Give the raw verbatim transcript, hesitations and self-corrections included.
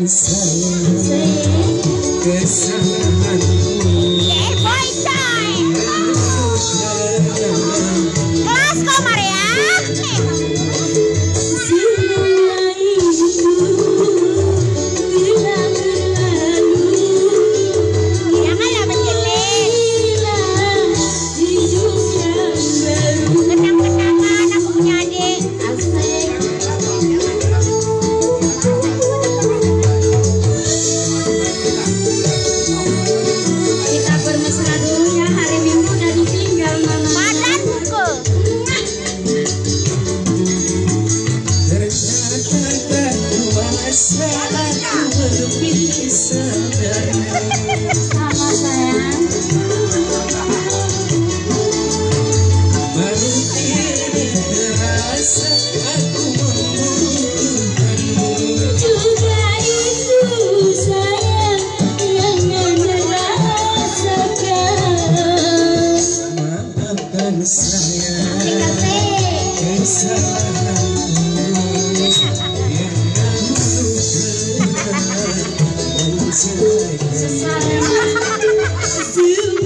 sayang kesalahanku. Yeah, boy time. Kelas komar ya. Janganlah berkelit. Kenang-kenangan aku punya adik. Kita bermesra dulu ya, hari Minggu udah ditinggal mama. Badanku. Ternyata kuasa aku berpisah sama sayang. Baru kini terasa aku membutuhkanmu. Juga itu sayang yang anda rasakan. Maafkan saya Kasih. kesalahanku yang dahulu pernah menyusahkan. Sesal.